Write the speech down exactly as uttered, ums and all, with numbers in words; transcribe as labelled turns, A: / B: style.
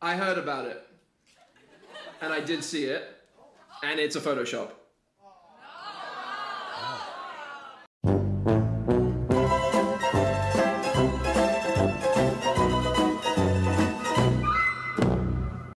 A: I heard about it. And I did see it. And it's a Photoshop.
B: Oh.